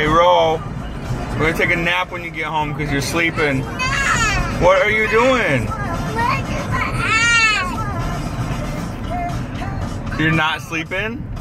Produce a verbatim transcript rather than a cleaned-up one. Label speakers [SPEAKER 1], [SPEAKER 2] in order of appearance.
[SPEAKER 1] Hey, Rowe, we're gonna take a nap when you get home because you're sleeping.
[SPEAKER 2] No.
[SPEAKER 1] What are you doing?
[SPEAKER 2] Look at my eyes.
[SPEAKER 1] You're not sleeping?